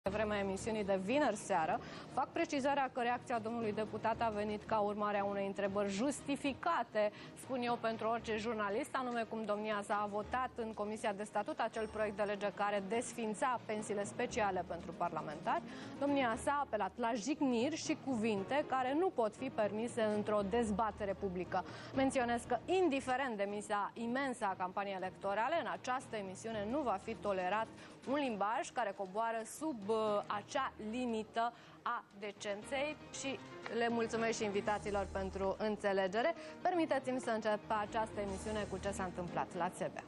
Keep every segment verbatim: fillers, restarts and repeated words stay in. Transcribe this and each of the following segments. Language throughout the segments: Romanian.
vremea emisiunii de vineri seară, fac precizarea că reacția domnului deputat a venit ca urmare a unei întrebări justificate, spun eu, pentru orice jurnalist, anume cum domnia sa a votat în Comisia de Statut acel proiect de lege care desfința pensiile speciale pentru parlamentari. Domnia sa a apelat la jigniri și cuvinte care nu pot fi permise într-o dezbatere publică. Menționez că, indiferent de misa imensă a campaniei electorale, în această emisiune nu va fi tolerat un limbaj care coboară sub uh, acea limită a decenței și le mulțumesc și invitațiilor pentru înțelegere. Permiteți-mi să încep această emisiune cu ce s-a întâmplat la Țebea.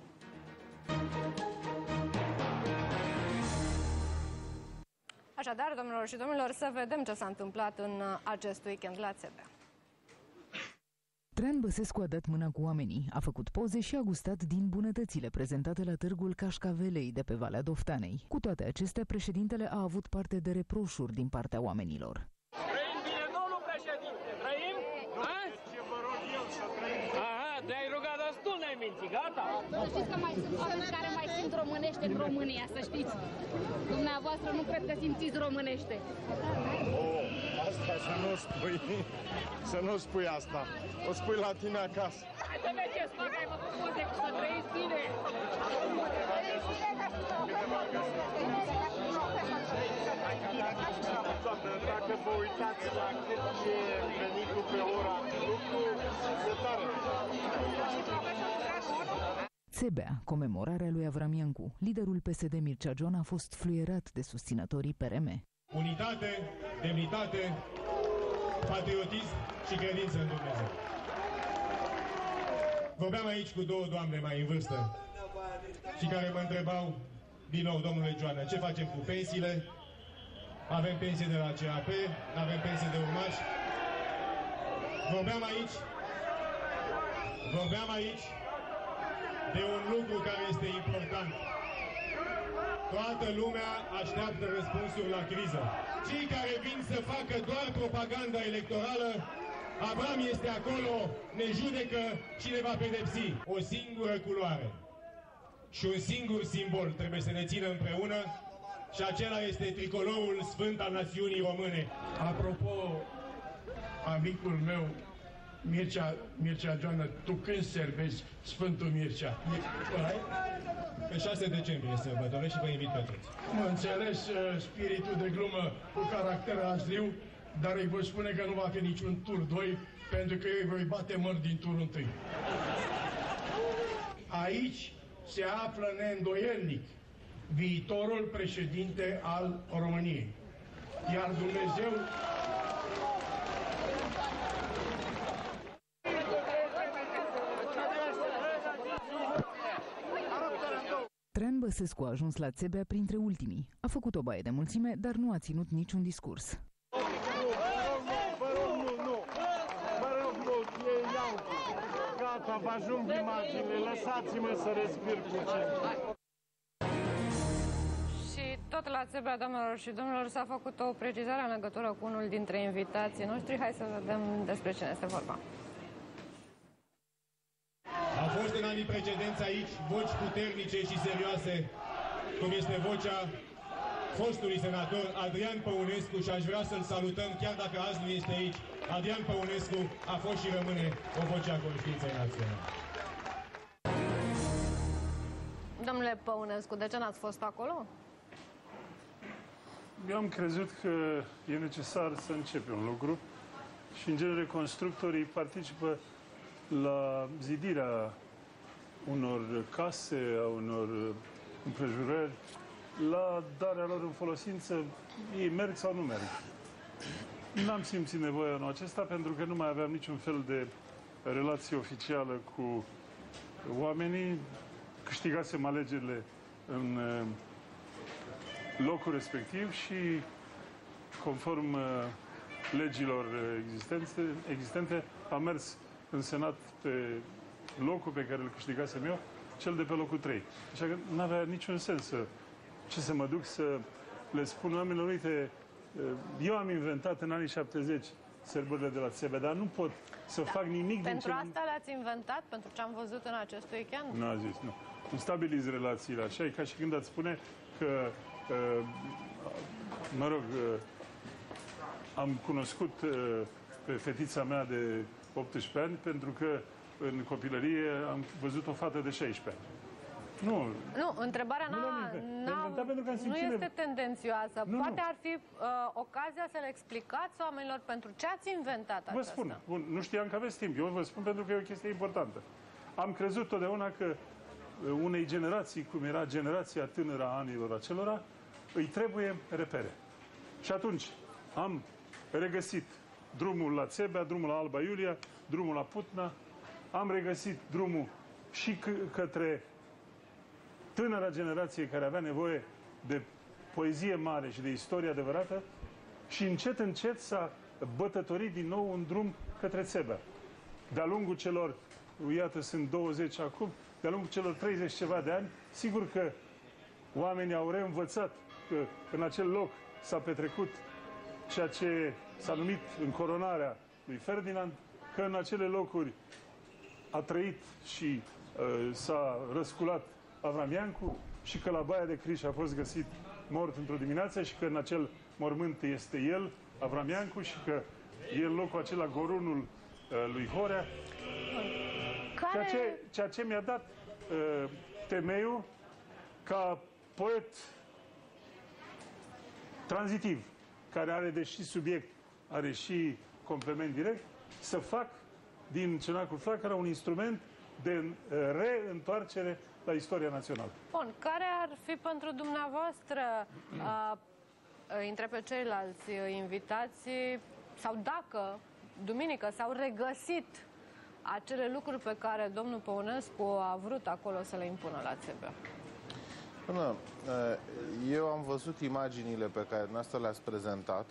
Așadar, domnilor și domnilor, să vedem ce s-a întâmplat în acest weekend la Țebea. Traian Băsescu a dat mâna cu oamenii, a făcut poze și a gustat din bunătățile prezentate la târgul Cașcavelei de pe Valea Doftanei. Cu toate acestea, președintele a avut parte de reproșuri din partea oamenilor. Trăim bine, domnul președinte? Trăim? A? Ce vă rog eu să trăim? Aha, te-ai rugat destul, n-ai mințit, gata? Să știți că mai sunt oameni care mai simt românește în România, să știți. Dumneavoastră nu cred că simțiți românește. Oh, asta să nu spui, să nu spui asta. O spui la tine acasă. Hai să mergeți, fac, ai făcut poze, să trăiți bine. Dacă vă uitați la cât e venitul pe ora de lucru, e tare. Țebea, comemorarea lui Avram Iancu. Liderul P S D Mircea Joan a fost fluierat de susținătorii P R M. Unitate, demnitate, patriotism și credință în Dumnezeu. Vorbeam aici cu două doamne mai în vârstă și care mă întrebau din nou, domnule Joană, ce facem cu pensiile? Avem pensie de la C A P, avem pensie de urmași. Vorbeam aici, vorbeam aici de un lucru care este important. Toată lumea așteaptă răspunsuri la criză. Cei care vin să facă doar propaganda electorală, Avram este acolo, ne judecă și ne va pedepsi. O singură culoare și un singur simbol trebuie să ne țină împreună și acela este tricolorul sfânt al națiunii române. Apropo, amicul meu, Mircea, Mircea Joană, tu când servezi Sfântul Mircea? Pe șase decembrie sărbătoresc și vă invit pe toți. Mă înțeles spiritul de glumă cu caracter azdriu, dar îi voi spune că nu va fi niciun tur doi, pentru că eu îi voi bate măr din turul întâi. Aici se află neîndoielnic viitorul președinte al României. Iar Dumnezeu... Traian Băsescu a ajuns la Țebea printre ultimii. A făcut o baie de mulțime, dar nu a ținut niciun discurs. Vă rog, nu, nu. Vă rog, nu, ei iau. Gata, vă ajung imaginile, lăsați-mă să respir puțin. Și tot la Țebea, doamnelor și domnilor, s-a făcut o precizare în legătură cu unul dintre invitații noștri. Hai să vedem despre cine este vorba. Au fost în anii precedenți aici voci puternice și serioase, cum este vocea fostului senator Adrian Păunescu și aș vrea să-l salutăm, chiar dacă azi nu este aici. Adrian Păunescu a fost și rămâne o voce a conștiinței naționale. Domnule Păunescu, de ce n-ați fost acolo? Eu am crezut că e necesar să începem un lucru și, în genere, constructorii participă la zidirea unor case, a unor împrejurări, la darea lor în folosință, ei merg sau nu merg. N-am simțit nevoia în acesta pentru că nu mai aveam niciun fel de relație oficială cu oamenii. Câștigasem alegerile în locul respectiv și, conform legilor existente, am mers în Senat pe locul pe care îl câștigasem eu, cel de pe locul trei. Așa că nu avea niciun sens să, ce să mă duc să le spun oamenilor, uite, eu am inventat în anii șaptezeci sărbările de la Țebea, dar nu pot să da. fac nimic pentru din ce... Pentru asta le-ați inventat? Pentru ce am văzut în acest weekend? Nu a zis, nu. Nu stabiliți relațiile așa, e ca și când ați spune că uh, Mă rog, am cunoscut pe fetița mea de optsprezece ani pentru că în copilărie am văzut o fată de șaisprezece ani. Nu, nu, întrebarea nu, nu este tendențioasă. Nu, Poate nu. ar fi uh, ocazia să le explicați oamenilor pentru ce ați inventat vă aceasta. spun, bun, nu știam că aveți timp. Eu vă spun pentru că e o chestie importantă. Am crezut totdeauna că unei generații, cum era generația tânără a anilor acelora, îi trebuie repere. Și atunci am regăsit drumul la Țebea, drumul la Alba Iulia, drumul la Putna, am regăsit drumul și către tânăra generație care avea nevoie de poezie mare și de istorie adevărată și încet, încet s-a bătătorit din nou un drum către Țebea. De-a lungul celor, iată, sunt douăzeci acum, de-a lungul celor treizeci ceva de ani, sigur că oamenii au reînvățat că în acel loc s-a petrecut ceea ce s-a numit încoronarea lui Ferdinand, că în acele locuri a trăit și uh, s-a răsculat Avram Iancu și că la Baia de Criș a fost găsit mort într-o dimineață și că în acel mormânt este el, Avram Iancu, și că e în locul acela gorunul uh, lui Horea. Care... Ceea ce, ceea ce mi-a dat uh, temeiul ca poet tranzitiv, care are deși subiect, are și complement direct, să fac din Cenacul Flacăra un instrument de uh, reîntoarcere la istoria națională. Bun, care ar fi pentru dumneavoastră, uh, între pe ceilalți invitați, sau dacă, duminică, s-au regăsit acele lucruri pe care domnul Păunescu a vrut acolo să le impună la Țebea? Până, eu am văzut imaginile pe care dumneavoastră le-ați prezentat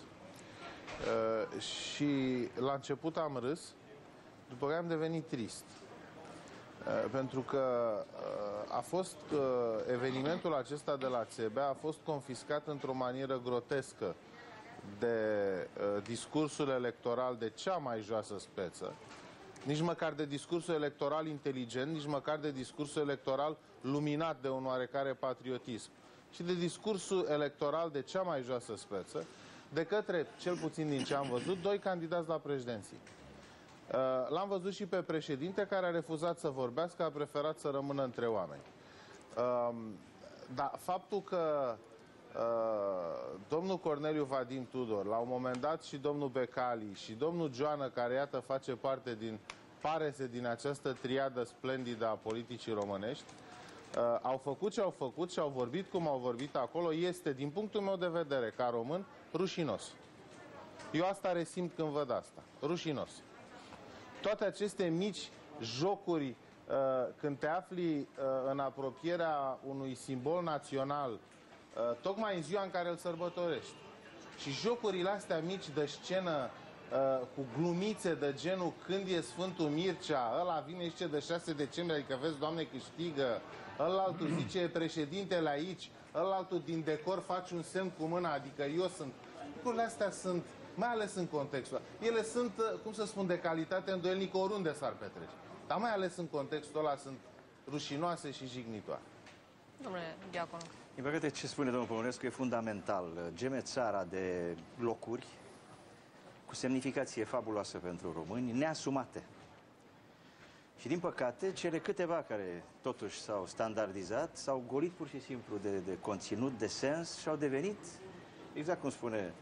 și la început am râs, după care am devenit trist. Pentru că a fost evenimentul acesta de la Țebea a fost confiscat într-o manieră grotescă de discursul electoral de cea mai joasă speță, nici măcar de discursul electoral inteligent, nici măcar de discursul electoral luminat de un oarecare patriotism, ci de discursul electoral de cea mai joasă speță, de către, cel puțin din ce am văzut, doi candidați la președinții. L-am văzut și pe președinte, care a refuzat să vorbească, a preferat să rămână între oameni. Dar faptul că domnul Corneliu Vadim Tudor, la un moment dat și domnul Becali și domnul Joană, care iată face parte din, pare-se, din această triadă splendidă a politicii românești, au făcut ce au făcut și au vorbit cum au vorbit acolo, este, din punctul meu de vedere, ca român, rușinos. Eu asta resimt când văd asta. Rușinos. Toate aceste mici jocuri, uh, când te afli uh, în apropierea unui simbol național, uh, tocmai în ziua în care îl sărbătorești, și jocurile astea mici de scenă, uh, cu glumițe de genul când e Sfântul Mircea, ăla vine și zice de șase decembrie, adică vezi, Doamne, câștigă, ălaltul zice președintele aici, ălaltul din decor face un semn cu mâna, adică eu sunt. Lucrurile astea sunt, mai ales în contextul ăla. Ele sunt, cum să spun, de calitate îndoielnică oriunde s-ar petrece. Dar mai ales în contextul ăla sunt rușinoase și jignitoare. Domnule Diacon. Din păcate, ce spune domnul Păunescu e fundamental. Geme țara de locuri cu semnificație fabuloasă pentru români, neasumate. Și din păcate, cele câteva care totuși s-au standardizat, s-au golit pur și simplu de, de conținut, de sens și au devenit, exact cum spune,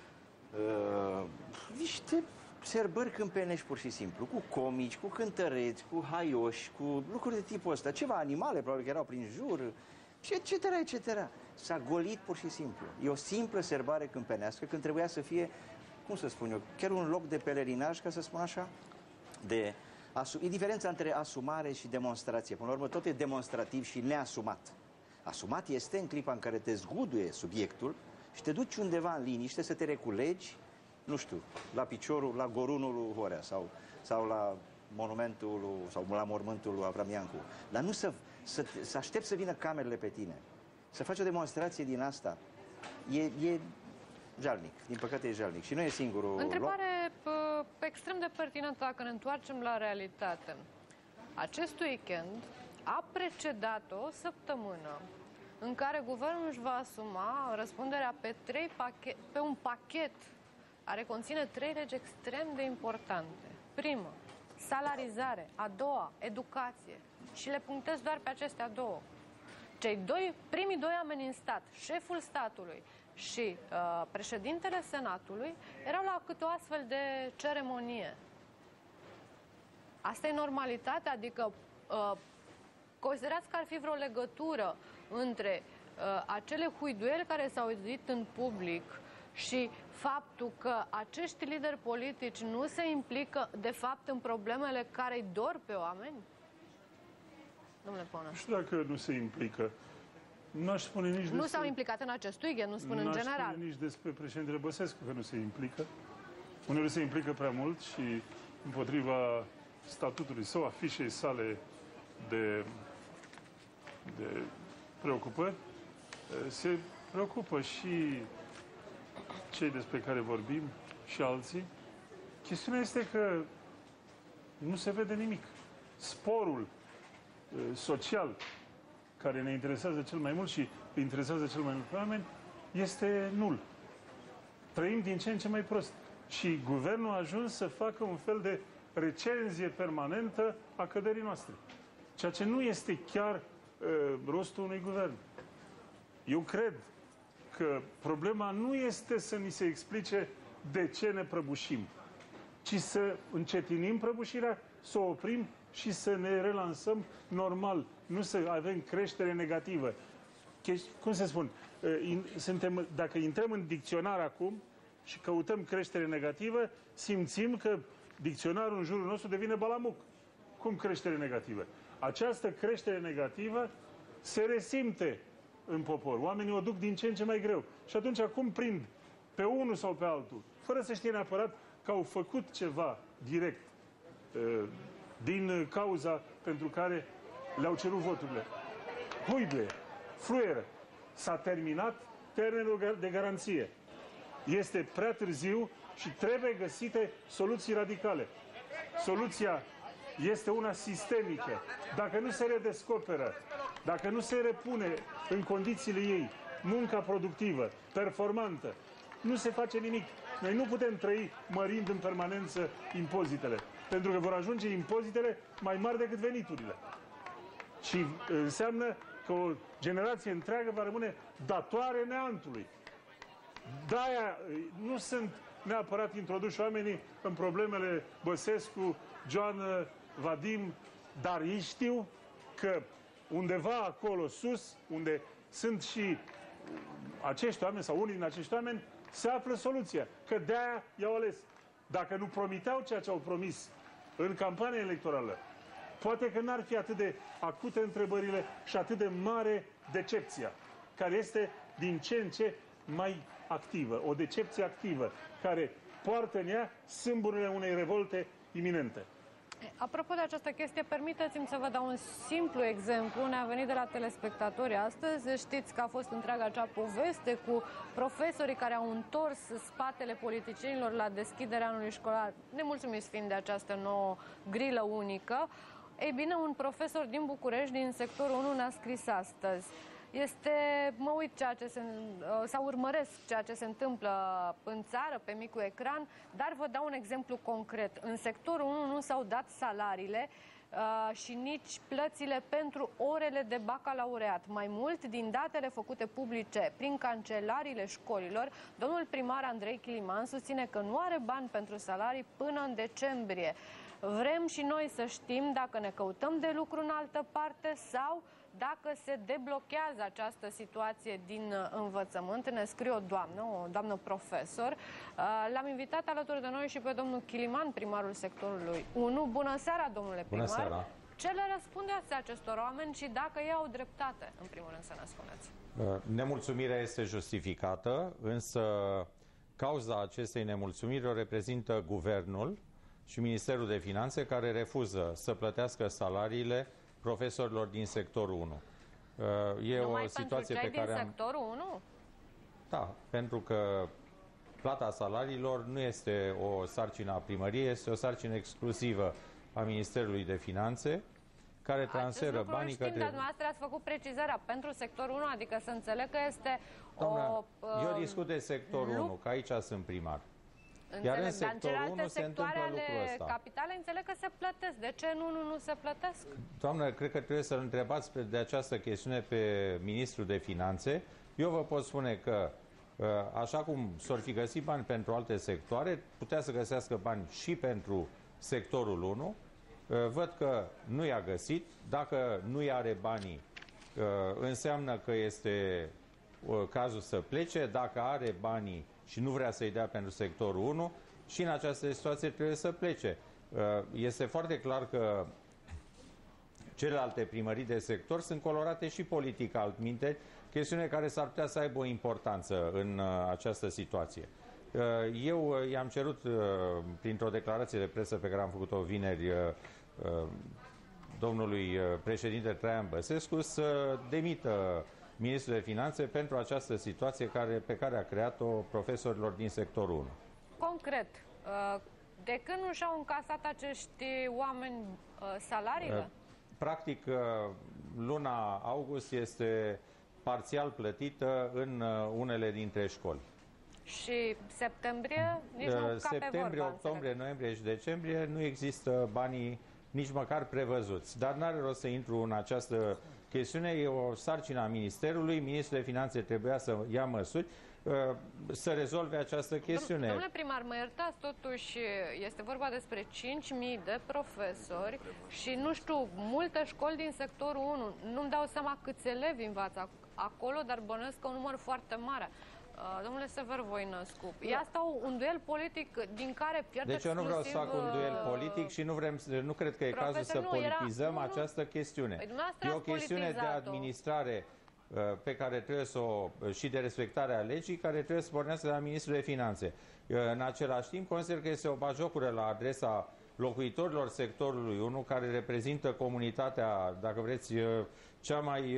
uh, niște serbări câmpenești pur și simplu, cu comici, cu cântăreți, cu haioși, cu lucruri de tipul ăsta, ceva animale, probabil că erau prin jur, și et cetera, et cetera. S-a golit pur și simplu. E o simplă serbare câmpenească când trebuia să fie, cum să spun eu, chiar un loc de pelerinaj, ca să spun așa, de... E diferența între asumare și demonstrație. Până la urmă, tot e demonstrativ și neasumat. Asumat este în clipa în care te zguduie subiectul și te duci undeva în liniște să te reculegi, nu știu, la piciorul, la gorunul lui Horea sau, sau la monumentul lui, sau la mormântul lui Avram Iancu. Dar nu să, să, să aștepți să vină camerele pe tine. Să faci o demonstrație din asta. E... e jalnic. Din păcate e jalnic. Și nu e singurul Întrebare loc. extrem de pertinentă dacă ne întoarcem la realitate. Acest weekend a precedat o săptămână în care guvernul își va asuma răspunderea pe, trei pachet, pe un pachet care conține trei legi extrem de importante. Primă, salarizare. A doua, educație. Și le punctez doar pe acestea două. Cei doi, primii doi oameni în stat, șeful statului și uh, președintele Senatului, erau la câte o astfel de ceremonie. Asta e normalitate? Adică uh, considerați că ar fi vreo legătură între uh, acele huiduieli care s-au auzit în public și faptul că acești lideri politici nu se implică, de fapt, în problemele care îi dor pe oameni? Domnule Ponă. Nu știu dacă nu se implică. Nu spune nici Nu despre... s-au implicat în acest weekend, nu spun în general. Nu spune nici despre președintele Băsescu că nu se implică. Uneori se implică prea mult și împotriva statutului sau afișei sale de, de preocupări, se preocupă și cei despre care vorbim și alții. Chestiunea este că nu se vede nimic. Sporul social care ne interesează cel mai mult și îi interesează cel mai mult pe oameni este nul. Trăim din ce în ce mai prost. Și guvernul a ajuns să facă un fel de recenzie permanentă a căderii noastre. Ceea ce nu este chiar uh, rostul unui guvern. Eu cred că problema nu este să ni se explice de ce ne prăbușim, ci să încetinim prăbușirea, să o oprim și să ne relansăm normal, nu să avem creștere negativă. Cum se spun? Suntem, dacă intrăm în dicționar acum și căutăm creștere negativă, simțim că dicționarul în jurul nostru devine balamuc. Cum creștere negativă? Această creștere negativă se resimte în popor. Oamenii o duc din ce în ce mai greu. Și atunci cum prind pe unul sau pe altul, fără să știe neapărat că au făcut ceva direct din cauza pentru care le-au cerut voturile. Huiduie, fluieră. S-a terminat termenul de garanție. Este prea târziu și trebuie găsite soluții radicale. Soluția este una sistemică. Dacă nu se redescoperă, dacă nu se repune în condițiile ei munca productivă, performantă, nu se face nimic. Noi nu putem trăi mărind în permanență impozitele, pentru că vor ajunge impozitele mai mari decât veniturile. Și înseamnă că o generație întreagă va rămâne datoare neantului. De-aia nu sunt neapărat introduși oamenii în problemele Băsescu, Joană, Vadim, dar ei știu că undeva acolo sus, unde sunt și acești oameni sau unii din acești oameni, se află soluția. Că de-aia i-au ales. Dacă nu promiteau ceea ce au promis în campania electorală, poate că n-ar fi atât de acute întrebările și atât de mare decepția, care este din ce în ce mai activă. O decepție activă, care poartă în ea sâmburile unei revolte iminente. Apropo de această chestie, permiteți-mi să vă dau un simplu exemplu. Ne-a venit de la telespectatori astăzi. Știți că a fost întreaga acea poveste cu profesorii care au întors spatele politicienilor la deschiderea anului școlar, nemulțumiți fiind de această nouă grilă unică. Ei bine, un profesor din București, din sectorul unu, ne-a scris astăzi. Este, mă uit ceea ce se, sau urmăresc ceea ce se întâmplă în țară, pe micul ecran, dar vă dau un exemplu concret. În sectorul unu nu s-au dat salariile uh, și nici plățile pentru orele de bacalaureat. Mai mult, din datele făcute publice prin cancelariile școlilor, domnul primar Andrei Chiliman susține că nu are bani pentru salarii până în decembrie. Vrem și noi să știm dacă ne căutăm de lucru în altă parte sau dacă se deblochează această situație din învățământ. Ne scrie o doamnă, o doamnă profesor. L-am invitat alături de noi și pe domnul Chiliman, primarul sectorului unu. Bună seara, domnule primar! Bună seara! Ce le răspundeți acestor oameni și dacă ei au dreptate, în primul rând, să ne spuneți? Nemulțumirea este justificată, însă cauza acestei nemulțumiri o reprezintă guvernul și Ministerul de Finanțe, care refuză să plătească salariile profesorilor din sectorul unu. E Numai o situație pentru pe care din am... sectorul unu? Da, pentru că plata salariilor nu este o sarcină a primăriei, este o sarcină exclusivă a Ministerului de Finanțe care transferă Acest banii știm, către... dar dumneavoastră ați făcut precizarea pentru sectorul unu, adică să înțeleg că este Doamna, o... eu uh, discut de sectorul unu, că aici sunt primar. Înțeleg, Iar în dar în sectorul celelalte unu se sectoare întâmplă lucrul ale ăsta. capitale înțeleg că se plătesc. De ce nu, nu, nu se plătesc? Doamnă, cred că trebuie să-l întrebați pe, de această chestiune pe ministrul de finanțe. Eu vă pot spune că așa cum s-or fi găsit bani pentru alte sectoare, putea să găsească bani și pentru sectorul unu. Văd că nu i-a găsit. Dacă nu i are banii, înseamnă că este cazul să plece. Dacă are banii și nu vrea să-i dea pentru sectorul unu, și în această situație trebuie să plece. Este foarte clar că celelalte primării de sector sunt colorate și politic altminte, chestiune care s-ar putea să aibă o importanță în această situație. Eu i-am cerut, printr-o declarație de presă pe care am făcut-o vineri, domnului președinte Traian Băsescu să demită ministrul de finanțe pentru această situație care, pe care a creat-o profesorilor din sectorul unu. Concret, de când nu și-au încasat acești oameni salariile? Practic, luna august este parțial plătită în unele dintre școli. Și septembrie? Nici nu ca Septembrie, vorba, octombrie, înțeleg. noiembrie și decembrie nu există banii nici măcar prevăzuți. Dar n-are rost să intru în această chestiune. E o sarcină a Ministerului. Ministrul de Finanțe trebuia să ia măsuri să rezolve această chestiune. Domnule primar, mă iertați, totuși este vorba despre cinci mii de profesori și, nu știu, multe școli din sectorul unu. Nu-mi dau seama câți elevi învață acolo, dar bănuiesc că un număr foarte mare. Domnule Sever Voinescu, e asta un duel politic din care pierde Deci eu nu vreau să fac un duel politic și nu, vrem, nu cred că e cazul să nu, politizăm era, nu, această chestiune. Păi, e o chestiune de administrare pe care trebuie să o, și de respectarea legii, care trebuie să pornească de la Ministrul de Finanțe. În același timp, consider că este o bajocură la adresa locuitorilor sectorului unu, care reprezintă comunitatea, dacă vreți, cea mai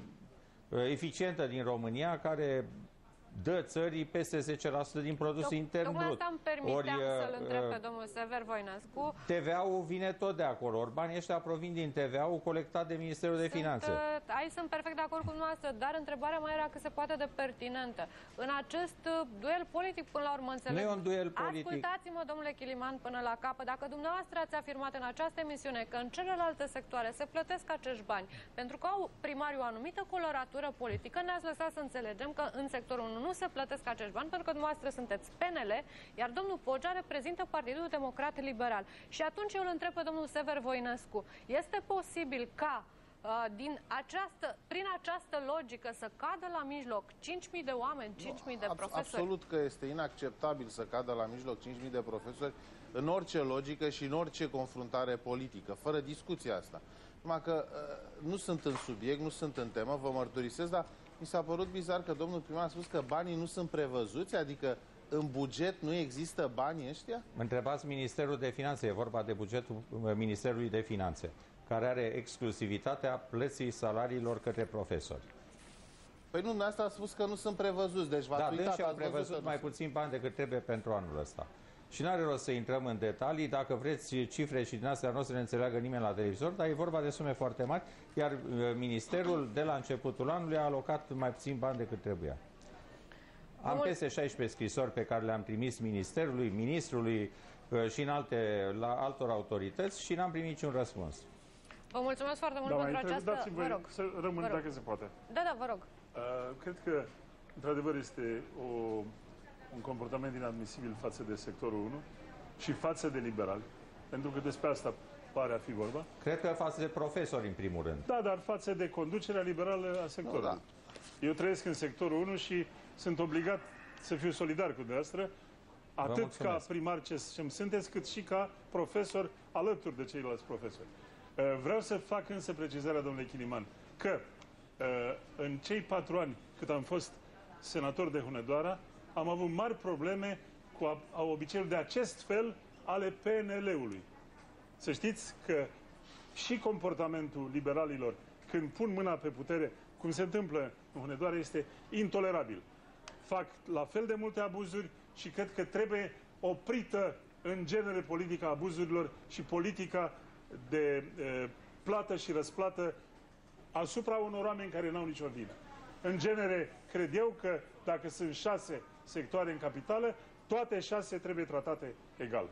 eficientă din România, care dă țării peste zece la sută din produsul intern brut. Tocmai asta îmi permiteam să-l întreb pe domnul Sever Voinescu. T V A-ul vine tot de acolo, ori banii ăștia provin din T V A-ul colectat de Ministerul de Finanțe. Aici sunt perfect de acord cu dumneavoastră, dar întrebarea mai era cât se poate de pertinentă. În acest duel politic, până la urmă, înțeleg. Nu e un duel politic. Ascultați-mă, domnule Chiliman, până la capăt. Dacă dumneavoastră ați afirmat în această emisiune că în celelalte sectoare se plătesc acești bani pentru că au primariu o anumită coloratură politică, ne-ați lăsat să înțelegem că în sectorul unu nu se plătesc acești bani pentru că dumneavoastră sunteți P N L, iar domnul Pogea reprezintă Partidul Democrat Liberal. Și atunci eu îl întreb pe domnul Sever Voinescu, este posibil ca uh, din această, prin această logică să cadă la mijloc cinci mii de oameni, cinci mii de profesori? Absolut că este inacceptabil să cadă la mijloc cinci mii de profesori în orice logică și în orice confruntare politică, fără discuția asta. Numai că uh, nu sunt în subiect, nu sunt în temă, vă mărturisesc, dar mi s-a părut bizar că domnul primar a spus că banii nu sunt prevăzuți, adică în buget nu există banii ăștia? Întrebați Ministerul de Finanțe, e vorba de bugetul Ministerului de Finanțe, care are exclusivitatea plății salariilor către profesori. Păi nu, dumneavoastră a spus că nu sunt prevăzuți, deci v-ați da, uitat, deci au prevăzut mai puțin bani decât trebuie pentru anul ăsta. Și n-are rost să intrăm în detalii, dacă vreți cifre și din astea nu o să ne înțeleagă nimeni la televizor, dar e vorba de sume foarte mari, iar Ministerul de la începutul anului a alocat mai puțin bani decât trebuia. Am peste șaisprezece scrisori pe care le-am trimis Ministerului, Ministrului și în alte, la altor autorități și n-am primit niciun răspuns. Vă mulțumesc foarte mult da, pentru această... Vă rog. Să rămân dacă se poate. Da, da, vă rog. Uh, cred că, într-adevăr, este o... un comportament inadmisibil față de sectorul unu și față de liberali, pentru că despre asta pare a fi vorba. Cred că față de profesori, în primul rând. Da, dar față de conducerea liberală a sectorului. No, da. Eu trăiesc în sectorul unu și sunt obligat să fiu solidar cu dumneavoastră, atât ca primar ce sunteți, cât și ca profesor alături de ceilalți profesori. Vreau să fac însă precizarea, domnule Chiliman, că în cei patru ani cât am fost senator de Hunedoara, am avut mari probleme cu a, a obiceiuri de acest fel ale P N L-ului. Să știți că și comportamentul liberalilor, când pun mâna pe putere, cum se întâmplă în Hunedoara, este intolerabil. Fac la fel de multe abuzuri și cred că trebuie oprită în genere politica abuzurilor și politica de e, plată și răsplată asupra unor oameni care n-au nicio vină. În genere, cred eu că dacă sunt șase sectoare în capitală, toate șase trebuie tratate egal.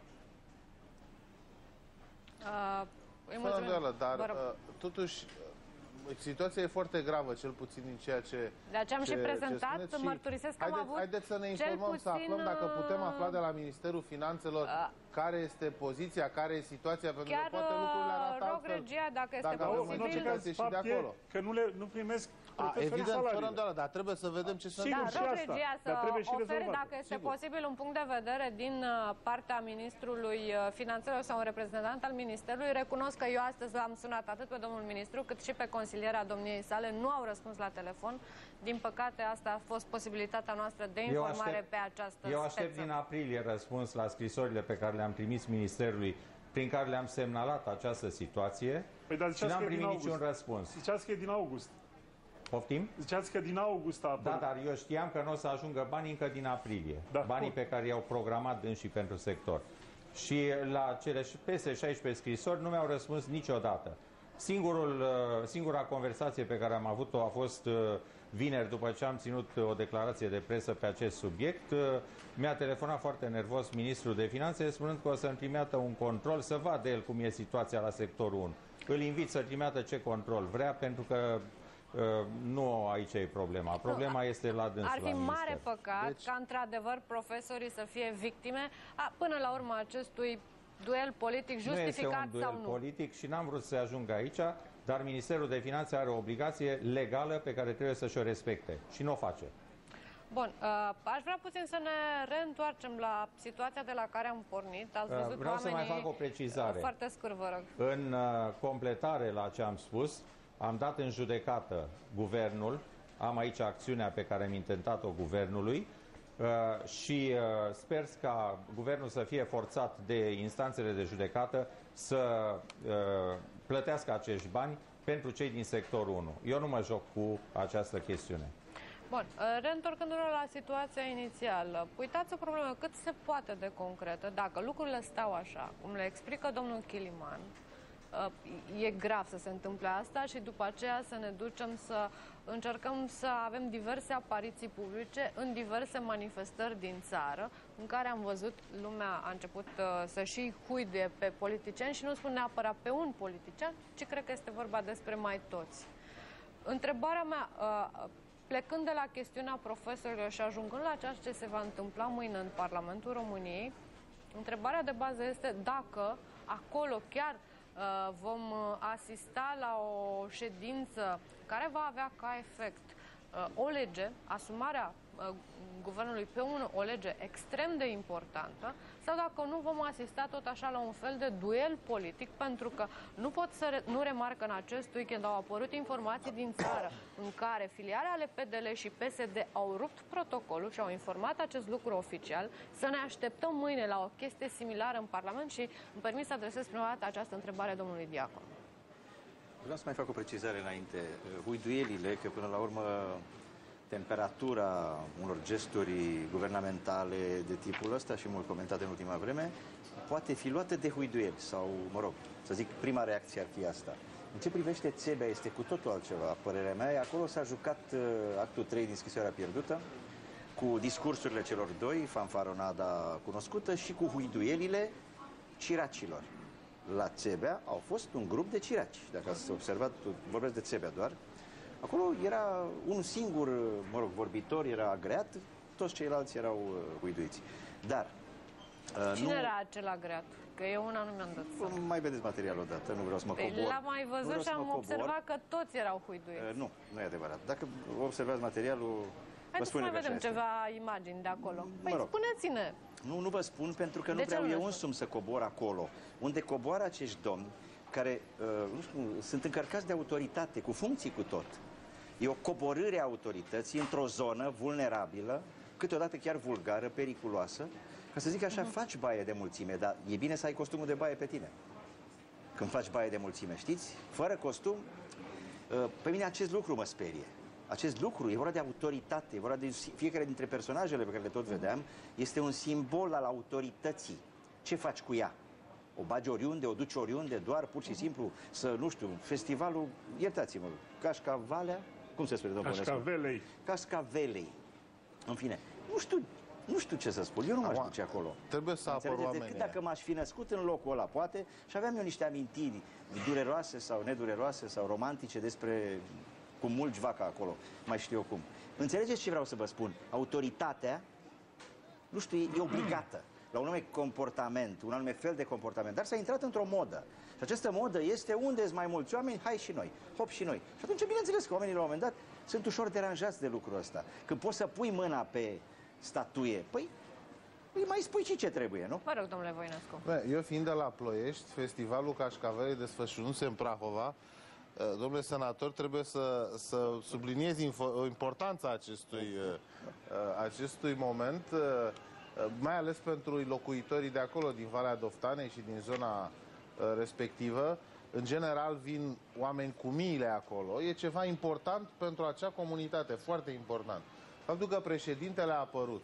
Uh, Fără îndoială, dar uh, totuși situația e foarte gravă, cel puțin din ceea ce De aceea am ce, și prezentat, ce mămărturisesc că am haideți, avut haideți să ne informăm, puțin, să aflăm dacă putem afla de la Ministerul Finanțelor uh, care este poziția, care e situația, pentru chiar că poate lucrurile arată rog altfel. regia dacă este Dacă posibil. În orice caz, fapt de acolo. e că nu, le, nu primesc A, profesorii evident, fără salariile. îndoială, dar trebuie să vedem ce se Sigur, Da, întâmplă. rog și asta, regia să dar trebuie și ofere, rezolvat. dacă este Sigur. posibil, un punct de vedere din uh, partea Ministrului uh, Finanțelor sau un reprezentant al Ministerului. Recunosc că eu astăzi l-am sunat atât pe domnul ministru, cât și pe consiliera domniei sale. Nu au răspuns la telefon. Din păcate, asta a fost posibilitatea noastră de informare aștept, pe această Eu aștept speță. din aprilie răspuns la scrisorile pe care le-am trimis Ministerului, prin care le-am semnalat această situație, Păi, dar și n-am că e din primit august. niciun răspuns. Ziceați că e din august. Poftim? Ziceați că din august a apărut. Da, dar eu știam că nu o să ajungă banii încă din aprilie. Da. Banii Bun. pe care i-au programat dânsii pentru sector. Și la cele peste șaisprezece scrisori nu mi-au răspuns niciodată. Singurul, singura conversație pe care am avut-o a fost vineri, după ce am ținut o declarație de presă pe acest subiect. Mi-a telefonat foarte nervos ministrul de finanțe, spunând că o să-mi trimită un control, să vadă el cum e situația la sectorul unu. Îl invit să trimită ce control vrea, pentru că uh, nu aici e problema. Problema este la dânsul. Ar fi la mare minister. păcat Deci- ca, într-adevăr, profesorii să fie victime, a, până la urmă, acestui duel politic Nu este justificat un duel sau nu. politic și n-am vrut să ajung aici, dar Ministerul de Finanțe are o obligație legală pe care trebuie să și-o respecte și nu o face. Bun, uh, aș vrea puțin să ne reîntoarcem la situația de la care am pornit. Ați văzut Vreau să mai oamenii... fac o precizare. Foarte scurt, vă rog. În uh, completare la ce am spus, am dat în judecată guvernul, am aici acțiunea pe care am intentat-o guvernului uh, și uh, sper ca guvernul să fie forțat de instanțele de judecată să uh, plătească acești bani pentru cei din sectorul unu. Eu nu mă joc cu această chestiune. Bun, reîntorcându-ne la situația inițială, uitați o problemă cât se poate de concretă. Dacă lucrurile stau așa, cum le explică domnul Chiliman, e grav să se întâmple asta și după aceea să ne ducem să încercăm să avem diverse apariții publice în diverse manifestări din țară, în care am văzut lumea a început să și huiduie pe politicieni și nu spun neapărat pe un politician, ci cred că este vorba despre mai toți. Întrebarea mea, plecând de la chestiunea profesorilor și ajungând la ceea ce se va întâmpla mâine în Parlamentul României, întrebarea de bază este dacă acolo chiar uh, vom asista la o ședință care va avea ca efect uh, o lege, asumarea uh, guvernului pe un, o lege extrem de importantă, sau dacă nu vom asista tot așa la un fel de duel politic, pentru că nu pot să re, nu remarc în acest weekend au apărut informații din țară în care filiale ale P D L și P S D au rupt protocolul și au informat acest lucru oficial. Să ne așteptăm mâine la o chestie similară în Parlament și îmi permis să adresez prima dată această întrebare domnului Diacon. Vreau să mai fac o precizare înainte. Huiduielile, că până la urmă temperatura unor gesturi guvernamentale de tipul ăsta și mult comentate în ultima vreme, poate fi luată de huiduieli sau, mă rog, să zic, prima reacție ar fi asta. În ce privește Țebea este cu totul altceva, părerea mea. Acolo s-a jucat uh, actul trei din Scrisoarea pierdută, cu discursurile celor doi, fanfaronada cunoscută, și cu huiduielile ciracilor. La Țebea au fost un grup de ciraci, dacă ați observat, vorbesc de Țebea doar. Acolo era un singur, mă rog, vorbitor, era agreat, toți ceilalți erau uh, huiduiți. Dar uh, Cine nu... era acel agreat? Că eu una nu mi-am dat seama. Mai vedeți materialul odată, nu vreau să mă Păi, cobor. l-am mai văzut și am observat că toți erau huiduiți. Uh, nu, nu e adevărat. Dacă observați materialul, Haideți vă spune să că vedem așa ceva imagini de acolo. Păi Mă rog. spuneți-ne. Nu, nu vă spun pentru că De nu ce vreau nu eu ne însumi să cobor acolo. Unde coboară acești domni care, uh, nu știu, sunt încărcați de autoritate, cu funcții cu tot. E o coborâre a autorității într-o zonă vulnerabilă, câteodată chiar vulgară, periculoasă. Ca să zic așa, uh-huh. faci baie de mulțime, dar e bine să ai costumul de baie pe tine. Când faci baie de mulțime, știți? Fără costum, pe mine acest lucru mă sperie. Acest lucru, e vorba de autoritate, e vorba de fiecare dintre personajele pe care le tot vedeam, este un simbol al autorității. Ce faci cu ea? O bagi oriunde, o duci oriunde, doar pur și simplu să, nu știu, festivalul, iertați-mă, Cașcavalea, cum se spune, domnule? Cașcavelei. Cașcavelei. În fine, nu știu, nu știu ce să spun, eu nu m-aș duce acolo. Trebuie să apăr oamenii. Decât dacă m-aș fi născut în locul ăla, poate, și aveam eu niște amintiri dureroase sau nedureroase sau romantice despre cum mulgi vaca acolo, mai știu eu cum. Înțelegeți ce vreau să vă spun? Autoritatea, nu știu, e obligată la un anume comportament, un anume fel de comportament, dar s-a intrat într-o modă. Și această modă este unde sunt mai mulți oameni, hai și noi, hop și noi. Și atunci, bineînțeles că oamenii la un moment dat sunt ușor deranjați de lucrul ăsta. Când poți să pui mâna pe statuie, păi, îi mai spui și ce trebuie, nu? Vă rog, domnule Voinescu. Bă, eu fiind de la Ploiești, festivalul Cașcavelei desfășurându-se în Prahova, domnule senator, trebuie să, să subliniez importanța acestui, acestui moment, mai ales pentru locuitorii de acolo, din Valea Doftanei și din zona respectivă. În general vin oameni cu miile acolo. E ceva important pentru acea comunitate, foarte important. Faptul că președintele a apărut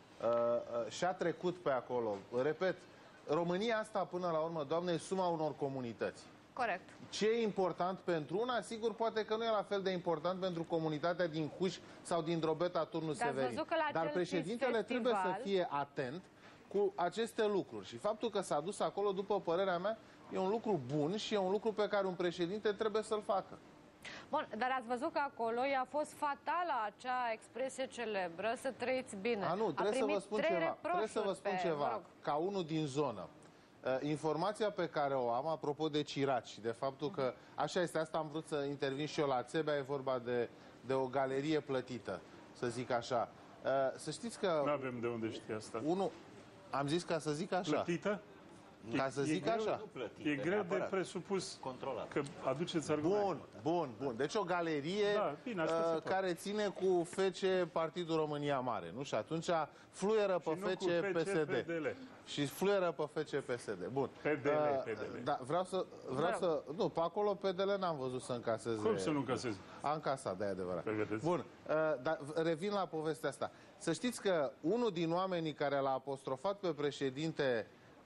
și a trecut pe acolo, repet, România asta până la urmă, Doamne, e suma unor comunități. Corect. Ce e important pentru una, sigur, poate că nu e la fel de important pentru comunitatea din Huș sau din Drobeta Turnul Severin. Dar președintele festival... trebuie să fie atent cu aceste lucruri. Și faptul că s-a dus acolo, după părerea mea, e un lucru bun și e un lucru pe care un președinte trebuie să-l facă. Bun, dar ați văzut că acolo i-a fost fatală acea expresie celebră, să trăiți bine. A, nu, trebuie să vă spun ceva. Trebuie să vă spun pe, ceva, ca unul din zonă. Informația pe care o am, apropo de Ciraci și de faptul că, așa este, asta am vrut să intervin și eu la Țebea, e vorba de, de o galerie plătită, să zic așa. Să știți că... Nu avem de unde știi asta. Unul, am zis ca să zic așa. Plătită? Ca să zic e așa. Plătită, e greu de presupus controlat. Că aduceți argumente. Bun, bun, bun. Deci o galerie da, bine, uh, care ține cu F C Partidul România Mare, nu? Și atunci fluieră pe F C P S D. Și fluieră pe F C P S D. Bun. P D L, uh, P D L. Da, vreau să... Vreau să nu, pe acolo P D L n-am văzut să încaseze... Cum să nu încaseze? A încasat, de adevărat. Bun, uh, dar revin la povestea asta. Să știți că unul din oamenii care l-a apostrofat pe președinte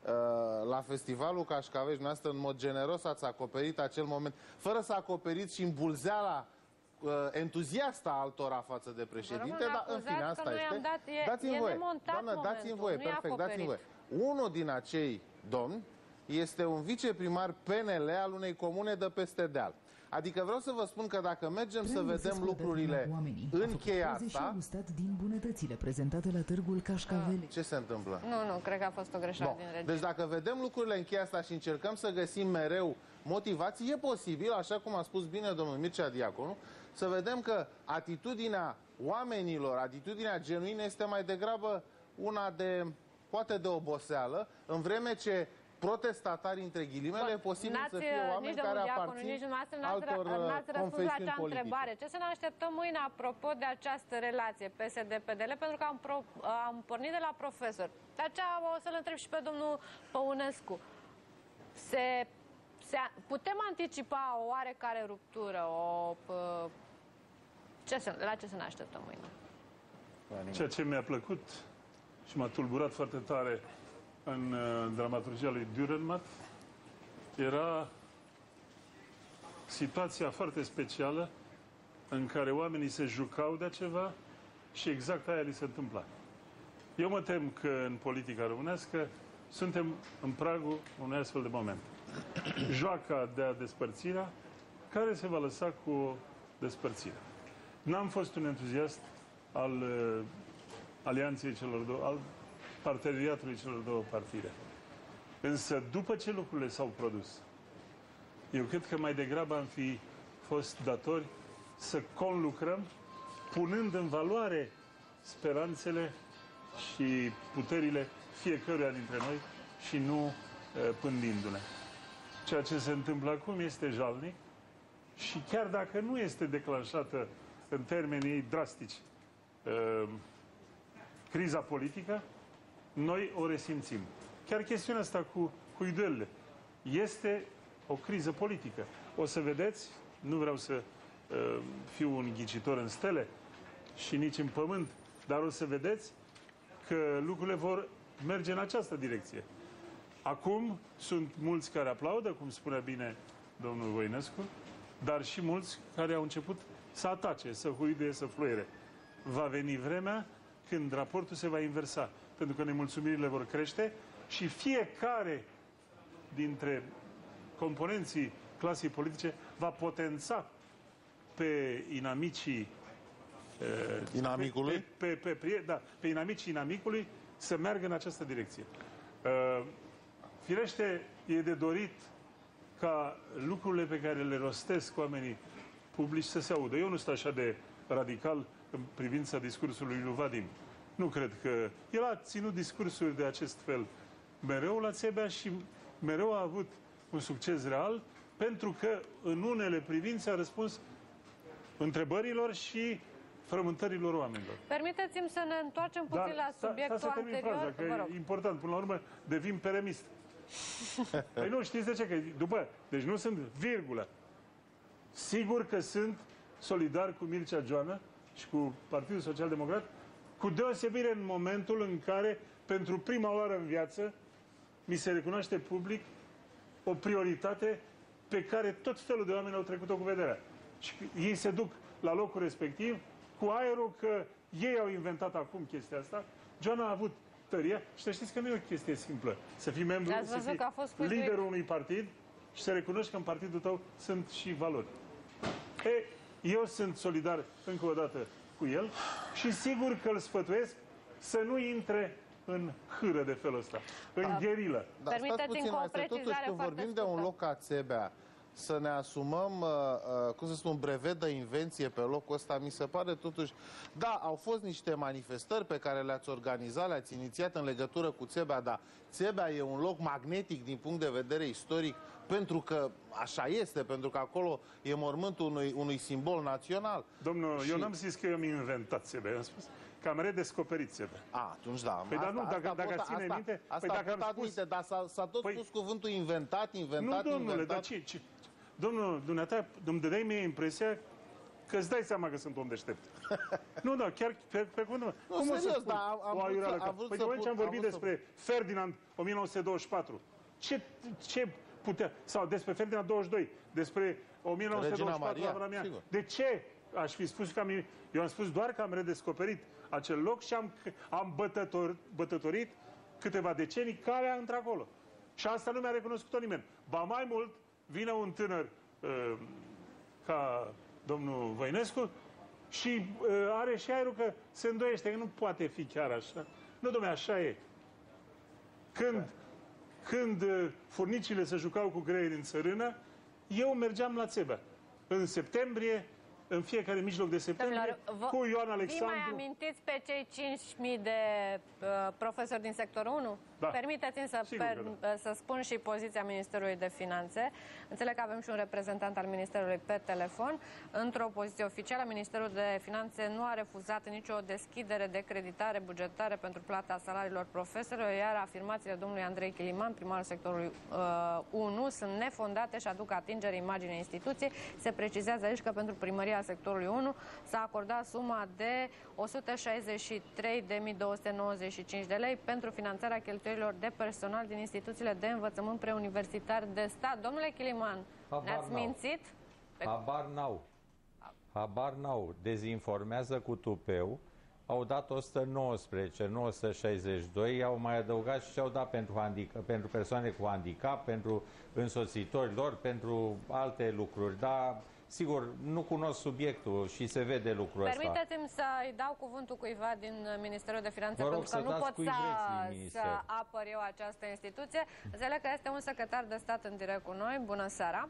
la festivalul Cașcavești, noastră, în mod generos ați acoperit acel moment, fără să acoperiți și îmbulzeala uh, entuziastă a altora față de președinte, dar în fine, asta este. Dați-mi voie, doamnă, dați-mi voie, perfect, dați-mi voie. Unul din acei domni este un viceprimar P N L al unei comune de peste deal. Adică vreau să vă spun că dacă mergem să vedem lucrurile în cheia asta... din bunătățile prezentate la târgul Cașcavelei. Ce se întâmplă? Nu, nu, cred că a fost o greșeală Bon. din regie. Deci dacă vedem lucrurile în cheia asta și încercăm să găsim mereu motivații, e posibil, așa cum a spus bine domnul Mircea Diaconu, să vedem că atitudinea oamenilor, atitudinea genuină este mai degrabă una de, poate de oboseală, în vreme ce protestatari, între ghilimele, e posibil să fie oameni care aparțin altor confesiuni politice. Întrebare. Ce să ne așteptăm mâine apropo de această relație P S D P D L? Pentru că am, pro, am pornit de la profesor. De aceea o să-l întreb și pe domnul Păunescu. Se, se, putem anticipa o oarecare ruptură? O, ce să, la ce să ne așteptăm mâine? Ceea ce mi-a plăcut și m-a tulburat foarte tare în uh, dramaturgia lui Dürrenmatt era situația foarte specială în care oamenii se jucau de ceva și exact aia li se întâmpla. Eu mă tem că în politica românească suntem în pragul unui astfel de moment. Joaca de a despărțirea, care se va lăsa cu o despărțire. N-am fost un entuziast al uh, alianței celor două, al parteneriatului celor două partide. Însă, după ce lucrurile s-au produs, eu cred că mai degrabă am fi fost datori să conlucrăm, punând în valoare speranțele și puterile fiecăruia dintre noi și nu uh, pândindu-ne. Ceea ce se întâmplă acum este jalnic și chiar dacă nu este declanșată în termenii drastici uh, criza politică, noi o resimțim. Chiar chestiunea asta cu, cu idoelele este o criză politică. O să vedeți, nu vreau să uh, fiu un ghicitor în stele și nici în pământ, dar o să vedeți că lucrurile vor merge în această direcție. Acum sunt mulți care aplaudă, cum spunea bine domnul Voinescu, dar și mulți care au început să atace, să huide, să fluiere. Va veni vremea când raportul se va inversa, pentru că nemulțumirile vor crește și fiecare dintre componenții clasei politice va potența pe inamicii inamicului? Pe, pe, pe, pe, da, pe inamicii inamicului să meargă în această direcție. Firește, e de dorit ca lucrurile pe care le rostesc oamenii publici să se audă. Eu nu sunt așa de radical în privința discursului lui Vadim. Nu cred că... El a ținut discursuri de acest fel mereu la Țebea și mereu a avut un succes real, pentru că în unele privințe a răspuns întrebărilor și frământărilor oamenilor. Permiteți-mi să ne întoarcem puțin Dar, la subiectul să termin anterior. Fraza, că e important. Până la urmă, devin peremist. Păi nu, știți de ce? Că după, deci nu sunt virgulă. Sigur că sunt solidar cu Mircea Joană și cu Partidul Social Democrat, cu deosebire în momentul în care, pentru prima oară în viață, mi se recunoaște public o prioritate pe care tot felul de oameni au trecut-o cu vederea. Și ei se duc la locul respectiv cu aerul că ei au inventat acum chestia asta. Joana a avut tăria și să știți că nu e o chestie simplă. Să fii membru, să fii liderul unui partid și să recunoști că în partidul tău sunt și valori. E, eu sunt solidar încă o dată cu el și sigur că îl sfătuiesc să nu intre în hâră de felul ăsta, în gherilă. Da, stați puțin, mai totuși când vorbim de un loc ca Țebea, să ne asumăm, uh, cum să spun, brevet de invenție pe locul ăsta, mi se pare totuși... Da, au fost niște manifestări pe care le-ați organizat, le-ați inițiat în legătură cu Țebea, dar Țebea e un loc magnetic din punct de vedere istoric, pentru că așa este, pentru că acolo e mormântul unui, unui simbol național. Domnul, și... eu n-am zis că eu am inventat Țebea, eu am spus că am redescoperit Țebea. A, atunci da. Păi asta, dar nu, dacă, asta dacă pot, ține asta, minte... Asta păi dacă pot am spus... admite, dar s-a tot păi... spus cuvântul inventat, inventat, nu, domnule, inventat. Dar ce, ce? Domnul, dumneata, îmi dădeai mie impresia că îți dai seama că sunt om deștept. Nu, da, chiar pe, pe cuvântul meu. Nu, serios, dar am, am vrut să... Am vrut păi să de ce am vorbit am despre să... Ferdinand o mie nouă sute douăzeci și patru? Ce, ce putea... Sau despre Ferdinand douăzeci și doi, despre o mie nouă sute douăzeci și patru Avramian. De ce aș fi spus că am... Eu am spus doar că am redescoperit acel loc și am, am bătător, bătătorit câteva decenii calea într-acolo. Și asta nu mi-a recunoscut-o nimeni. Ba mai mult, vine un tânăr uh, ca domnul Voinescu și uh, are și aerul că se îndoiește, că nu poate fi chiar așa. Nu, dom'le, așa e. Când, când uh, furnicile se jucau cu greieri în țărână, eu mergeam la Țebea. În septembrie, în fiecare mijloc de septembrie, Domnilor, cu Ioan Alexandru. Vi mai amintiți pe cei cinci mii de uh, profesori din sectorul unu? Da. Permiteți-mi să, per, da. să spun și poziția Ministerului de Finanțe. Înțeleg că avem și un reprezentant al Ministerului pe telefon. Într-o poziție oficială, Ministerul de Finanțe nu a refuzat nicio deschidere de creditare bugetară pentru plata salariilor profesorilor, iar afirmațiile domnului Andrei Chiliman, primarul sectorului uh, unu, sunt nefondate și aduc atingere imaginii instituției. Se precizează aici că pentru primăria sectorului unu s-a acordat suma de o sută șaizeci și trei de mii două sute nouăzeci și cinci de lei pentru finanțarea cheltuielilor de personal din instituțiile de învățământ preuniversitar de stat. Domnule Chiliman, ne-ați mințit? Habar n-au. Habar n-au. Dezinformează cu tupeu. Au dat o sută nouăsprezece, nouă sute șaizeci și doi, au mai adăugat și ce-au dat pentru, handicap, pentru persoane cu handicap, pentru însoțitori lor, pentru alte lucruri. Dar sigur, nu cunosc subiectul și se vede lucrul ăsta. Permiteți-mi să-i dau cuvântul cuiva din Ministerul de Finanțe, rog, pentru că nu pot să, să apăr eu această instituție. Înțeleg că este un secretar de stat în direct cu noi. Bună seara!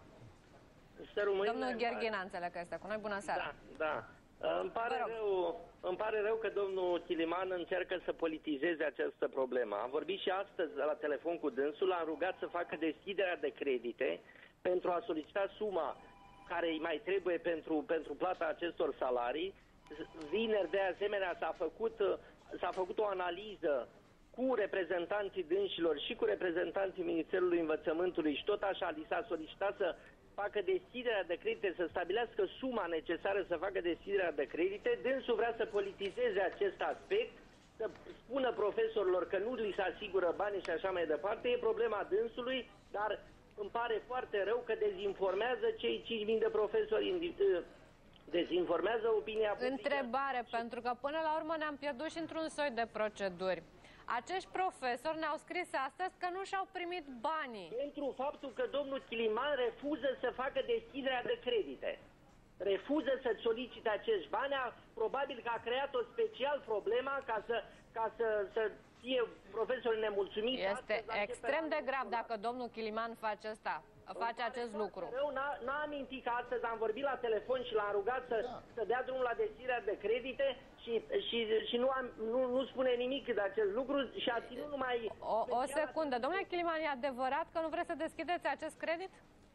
Domnul Gherghina, înțeleg că este cu noi. Bună seara! Da, da. Îmi pare, rău, îmi pare rău că domnul Chiliman încercă să politizeze această problemă. Am vorbit și astăzi la telefon cu dânsul, l-am rugat să facă deschiderea de credite pentru a solicita suma care îi mai trebuie pentru, pentru plata acestor salarii. Vineri, de asemenea, s-a făcut, s-a făcut o analiză cu reprezentanții dânșilor și cu reprezentanții Ministerului Învățământului și tot așa li s-a solicitat să facă deschiderea de credite, să stabilească suma necesară să facă deschiderea de credite. Dânsul vrea să politizeze acest aspect să spună profesorilor că nu li se asigură banii și așa mai departe, e problema dânsului, dar îmi pare foarte rău că dezinformează cei cinci mii de profesori, dezinformează opinia publică. Întrebare, pentru că până la urmă ne-am pierdut și într-un soi de proceduri. Acești profesori ne-au scris astăzi că nu și-au primit banii. Pentru faptul că domnul Chiliman refuză să facă deschiderea de credite. Refuză să solicite acești bani, probabil că a creat-o special problema ca să, ca să, să fie profesorii nemulțumiți. Este extrem de grav dacă domnul Chiliman face asta, face acest lucru. N-a amintit că astăzi am vorbit la telefon și l-am rugat să, da. să dea drumul la deschiderea de credite și, și, și nu, am, nu, nu spune nimic de acest lucru și a ținut numai... O, o secundă, domnule Chiliman, e adevărat că nu vreți să deschideți acest credit?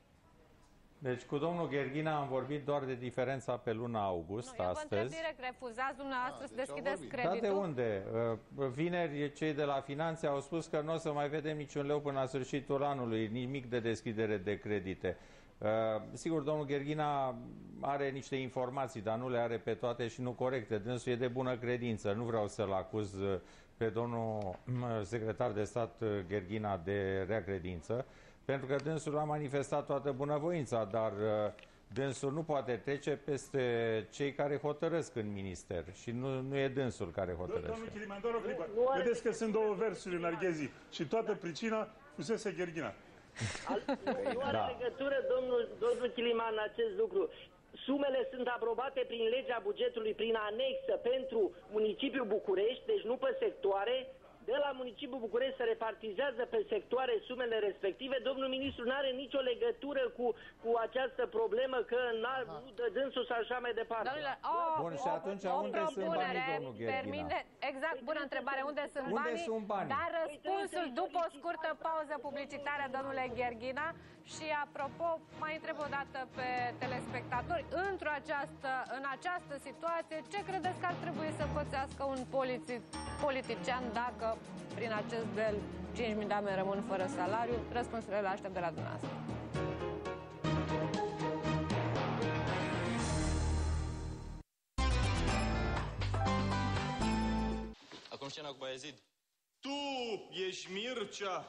Deci cu domnul Gherghina am vorbit doar de diferența pe luna august, nu, astăzi. Eu vă întreb direct, refuzați dumneavoastră să deschideți creditul? Da, de unde? Vineri cei de la Finanțe au spus că nu o să mai vedem niciun leu până la sfârșitul anului, nimic de deschidere de credite. Sigur, domnul Gherghina are niște informații, dar nu le are pe toate și nu corecte. Dânsul e de bună credință. Nu vreau să-l acuz pe domnul secretar de stat Gherghina de rea credință, pentru că dânsul a manifestat toată bunăvoința, dar uh, dânsul nu poate trece peste cei care hotărăsc în minister și nu, nu e dânsul care hotărăște. Domnul Chiliman, doar o clipă. Vedeți că sunt două versuri în Arghezi și toată pricina fusese Gherghina. Al, nu, nu are da. legătură, domnul, domnul Chiliman, acest lucru. Sumele sunt aprobate prin legea bugetului, prin anexă pentru municipiul București, deci nu pe sectoare. De la municipiul București se repartizează pe sectoare sumele respective. Domnul ministru nu are nicio legătură cu, cu această problemă că nu dă dânsul și așa mai departe. Domnule, o, Bun, și atunci o, unde o sunt banii, domnul Gherghina? Exact, bună întrebare. Unde sunt unde banii? Sunt banii? Dar răspunsul după o scurtă pauză publicitară, domnule Gherghina. Și apropo, mai întreb o dată pe telespectatori, într-o această, în această situație, ce credeți că ar trebui să pățească un politic, politician dacă prin acest del cinci mii de oameni rămân fără salariu? Răspunsurile le aștept de la dumneavoastră. Acum scena cu Baiezid. Tu ești Mircea?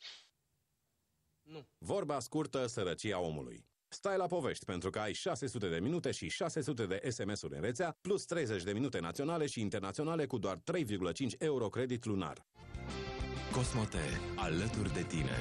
Nu. Vorba scurtă, sărăcia omului. Stai la povești pentru că ai șase sute de minute și șase sute de S M S-uri în rețea, plus treizeci de minute naționale și internaționale cu doar trei virgulă cinci euro credit lunar. Cosmote, alături de tine.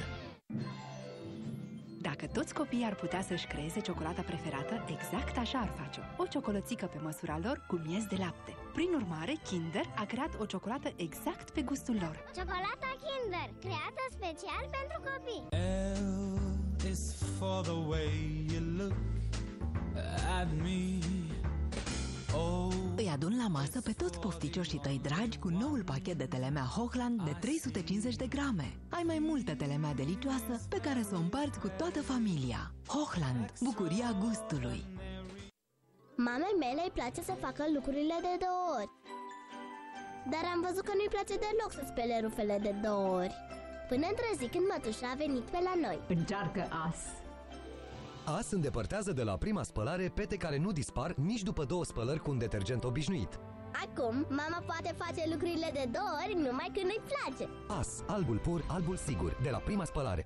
Dacă toți copiii ar putea să-și creeze ciocolata preferată, exact așa ar face-o. O ciocolățică pe măsura lor cu miez de lapte. Prin urmare, Kinder a creat o ciocolată exact pe gustul lor. Ciocolata Kinder, creată special pentru copii. L is for the way you look at me. Oh. Îi adun la masă pe toți pofticioșii tăi dragi cu noul pachet de telemea Hochland de trei sute cincizeci de grame. Ai mai multă telemea delicioasă pe care să o împarți cu toată familia. Hochland, bucuria gustului. Mamei mele îi place să facă lucrurile de două ori. Dar am văzut că nu-i place deloc să spele rufele de două ori. Până într-o zi când mătușa a venit pe la noi. Încearcă As. As îndepărtează de la prima spălare pete care nu dispar nici după două spălări cu un detergent obișnuit. Acum, mama poate face lucrurile de două ori numai când îi place. As, albul pur, albul sigur, de la prima spălare.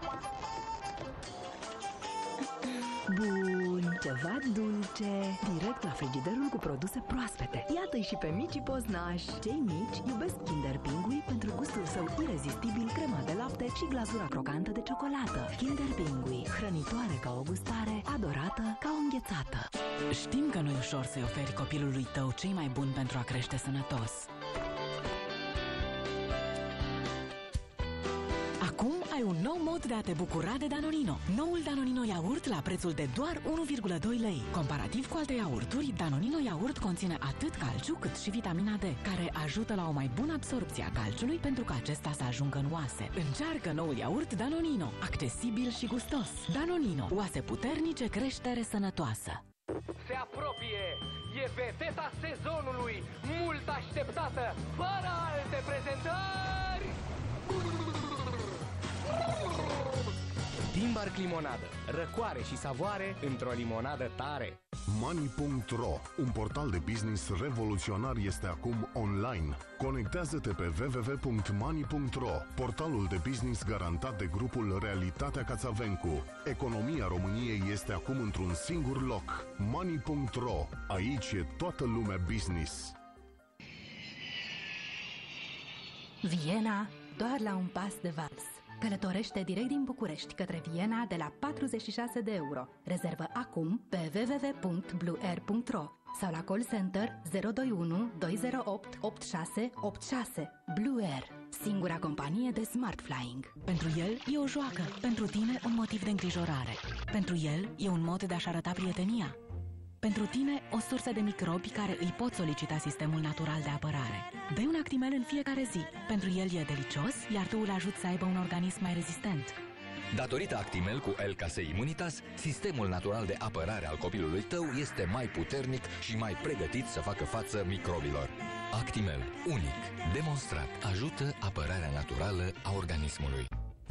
Bun, ceva dulce, direct la frigiderul cu produse proaspete. Iată-i și pe micii poznași. Cei mici iubesc Kinder Pingui pentru gustul său irezistibil, crema de lapte și glazura crocantă de ciocolată. Kinder Pingui, hrănitoare ca o gustare, adorată ca o înghețată. Știm că nu e ușor să-i oferi copilului tău cei mai buni pentru a crește sănătos. Acum ai un nou mod de a te bucura de Danonino. Noul Danonino iaurt la prețul de doar unu virgulă doi lei. Comparativ cu alte iaurturi, Danonino iaurt conține atât calciu cât și vitamina D, care ajută la o mai bună absorbție a calciului pentru ca acesta să ajungă în oase. Încearcă noul iaurt Danonino, accesibil și gustos. Danonino, oase puternice, creștere sănătoasă. Se apropie! E vedeta sezonului, mult așteptată, fără alte prezentări! Timbark limonadă, răcoare și savoare într-o limonadă tare. Money punct ro, un portal de business revoluționar, este acum online. Conectează-te pe w w w punct money punct ro, portalul de business garantat de grupul Realitatea Cațavencu. Economia României este acum într-un singur loc. Money punct ro. Aici e toată lumea business. Viena, doar la un pas de vals. Călătorește direct din București către Viena de la patruzeci și șase de euro. Rezervă acum pe w w w punct blue air punct ro sau la call center zero doi unu doi zero opt opt șase opt șase. Blue Air, singura companie de smart flying. Pentru el e o joacă, pentru tine un motiv de îngrijorare. Pentru el e un mod de a-și arăta prietenia. Pentru tine, o sursă de microbi care îi pot solicita sistemul natural de apărare. Dă-i un Actimel în fiecare zi. Pentru el e delicios, iar tu îl ajuți să aibă un organism mai rezistent. Datorită Actimel cu L-Case Immunitas, sistemul natural de apărare al copilului tău este mai puternic și mai pregătit să facă față microbilor. Actimel, unic, demonstrat, ajută apărarea naturală a organismului.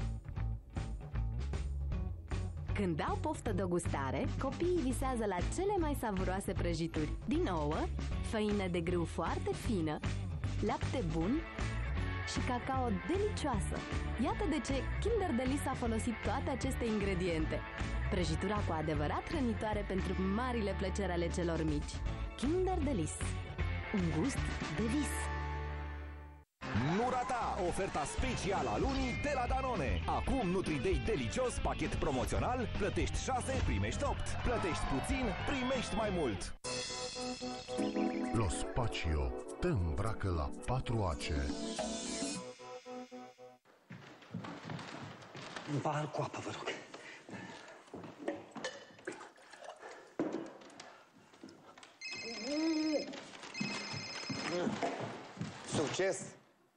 Când dau poftă de gustare, copiii visează la cele mai savuroase prăjituri. Din ouă, făină de grâu foarte fină, lapte bun și cacao delicioasă. Iată de ce Kinder Delice a folosit toate aceste ingrediente. Prăjitura cu adevărat hrănitoare pentru marile plăceri ale celor mici. Kinder Delice. Un gust de vis. Nu rata oferta specială a lunii de la Danone. Acum Nutri-Day delicios, pachet promoțional, plătești șase, primești opt. Plătești puțin, primești mai mult. Lo Spacio te îmbracă la patru ace. Un pahar cu apă, vă rog. Succes!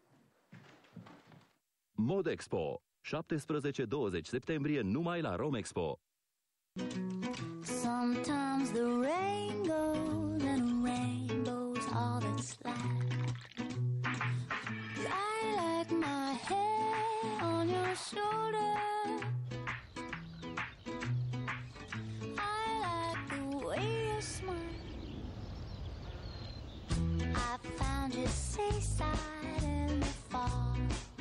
Modexpo, șaptesprezece douăzeci septembrie numai la Romexpo. Sometimes the rain goes and rainbows all that's left. I like my head on your shoulder. I like the way you smile. I found you seaside in the fall.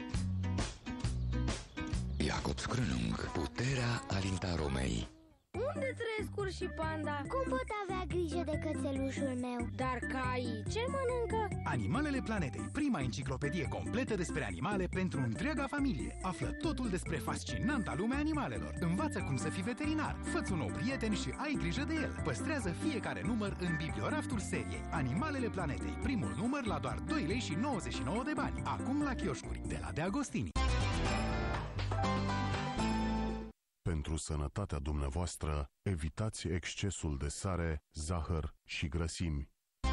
Iacob Scrânung, puterea Alinta Romei. Unde trăiesc urși și panda? Cum pot avea grijă de cățelușul meu? Dar caii ce mănâncă? Animalele Planetei, prima enciclopedie completă despre animale pentru întreaga familie. Află totul despre fascinanta lumea animalelor. Învață cum să fii veterinar, fă-ți un nou prieten și ai grijă de el. Păstrează fiecare număr în biblioraftul seriei. Animalele Planetei, primul număr la doar doi lei și nouăzeci și nouă de bani. Acum la chioșcuri, de la De Agostini. Pentru sănătatea dumneavoastră, evitați excesul de sare, zahăr și grăsimi.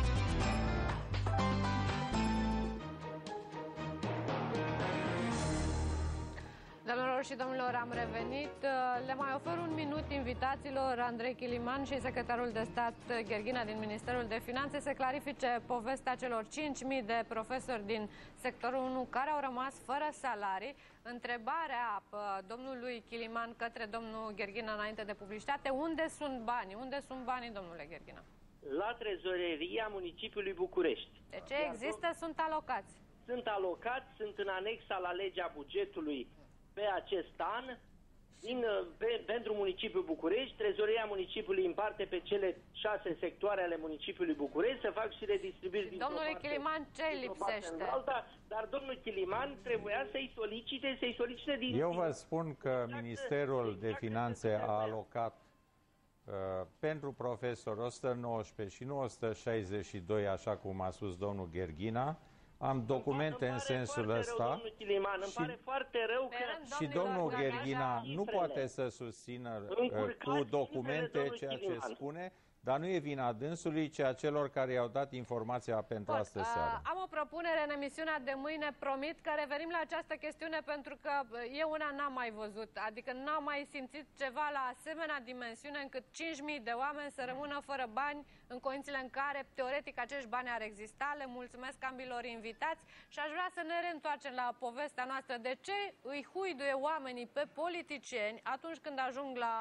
Doamnelor și domnilor, am revenit. Le mai ofer un minut invitațiilor Andrei Chiliman și secretarul de stat Gherghina din Ministerul de Finanțe să clarifice povestea celor cinci mii de profesori din sectorul unu care au rămas fără salarii. Întrebarea domnului Chiliman către domnul Gherghina înainte de publicitate: unde sunt banii? Unde sunt banii, domnule Gherghina? La trezoreria municipiului București. De ce există, sunt alocați? Sunt alocați, sunt în anexa la legea bugetului pe acest an. Din, pe, pentru municipiul București, trezoreria municipiului împarte pe cele șase sectoare ale municipiului București să fac și redistribuiri din Domnule Chiliman, ce lipsește? Alta, dar domnul Chiliman trebuia să-i solicite, să-i solicite din... Eu vă spun că Ministerul de Finanțe a alocat uh, pentru profesori o sută nouăsprezece și nu o sută șaizeci și doi, așa cum a spus domnul Gherghina. Am documente în sensul ăsta și, îmi pare foarte rău că și domnul Gherghina nu poate să susțină cu documente ceea ce spune, dar nu e vina dânsului, ci a celor care i-au dat informația pentru Pot. astă seară. Am o propunere în emisiunea de mâine, promit că revenim la această chestiune pentru că eu una n-am mai văzut, adică n-am mai simțit ceva la asemenea dimensiune încât cinci mii de oameni să rămână fără bani în condițiile în care teoretic acești bani ar exista. Le mulțumesc ambilor invitați și aș vrea să ne reîntoarcem la povestea noastră. De ce îi huiduie oamenii pe politicieni atunci când ajung la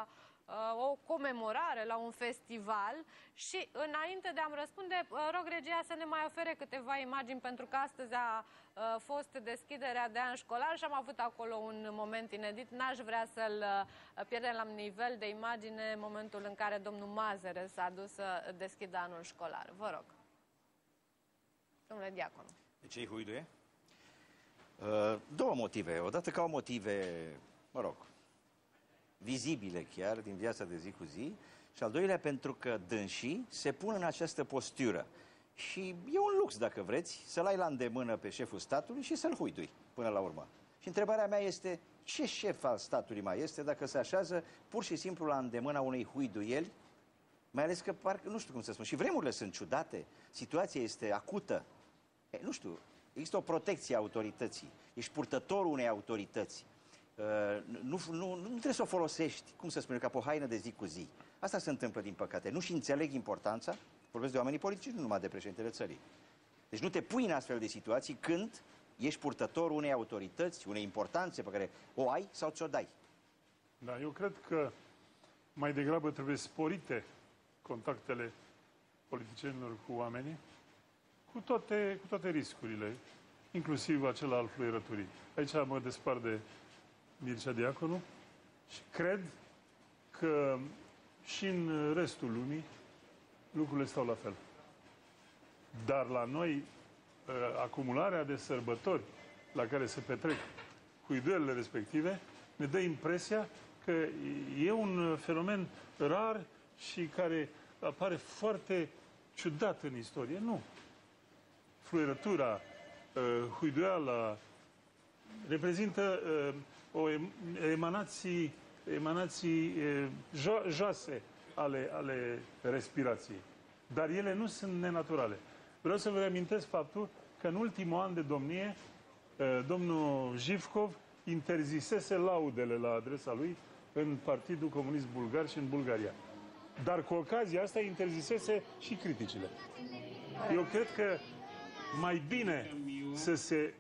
o comemorare, la un festival. Și înainte de a-mi răspunde, rog regia să ne mai ofere câteva imagini, pentru că astăzi a fost deschiderea de an școlar și am avut acolo un moment inedit. N-aș vrea să-l pierdem la nivel de imagine în momentul în care domnul Mazăre s-a dus să deschidă anul școlar. Vă rog. Domnule Diaconu. De ce îi huiduie? Două motive. Odată că au motive, mă rog, vizibile chiar din viața de zi cu zi, și al doilea pentru că dânsii se pun în această postură. Și e un lux, dacă vreți, să-l ai la îndemână pe șeful statului și să-l huidui până la urmă. Și întrebarea mea este, ce șef al statului mai este dacă se așează pur și simplu la îndemâna unei huiduieli? Mai ales că, parcă, nu știu cum să spun, și vremurile sunt ciudate, situația este acută. E, nu știu, există o protecție a autorității, ești purtătorul unei autorități. Uh, nu, nu, nu trebuie să o folosești, cum să spun eu, ca pe o haină de zi cu zi. Asta se întâmplă, din păcate. Nu și înțeleg importanța, vorbesc de oamenii politici, nu numai de președintele țării. Deci nu te pui în astfel de situații când ești purtătorul unei autorități, unei importanțe pe care o ai sau ți-o dai. Da, eu cred că mai degrabă trebuie sporite contactele politicienilor cu oamenii, cu toate, cu toate riscurile, inclusiv acela al fluierăturii. Aici mă despart de Mircea Diaconu și cred că și în restul lumii lucrurile stau la fel. Dar la noi, acumularea de sărbători la care se petrec huiduielile respective ne dă impresia că e un fenomen rar și care apare foarte ciudat în istorie. Nu. Fluierătura, huiduiala reprezintă o emanații, emanații jo joase ale, ale respirației. Dar ele nu sunt nenaturale. Vreau să vă reamintesc faptul că în ultimul an de domnie, domnul Jivkov interzisese laudele la adresa lui în Partidul Comunist Bulgar și în Bulgaria. Dar cu ocazia asta interzisese și criticile. Eu cred că mai bine să se,